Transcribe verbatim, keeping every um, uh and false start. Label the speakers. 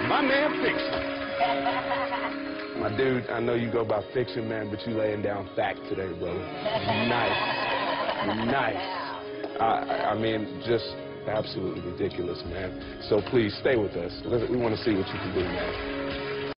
Speaker 1: My man, Fiction. My dude, I know you go by Fiction, man, but you laying down fact today, brother. Nice. Nice. I, I mean, just absolutely ridiculous, man. So please, stay with us. We want to see what you can do, man.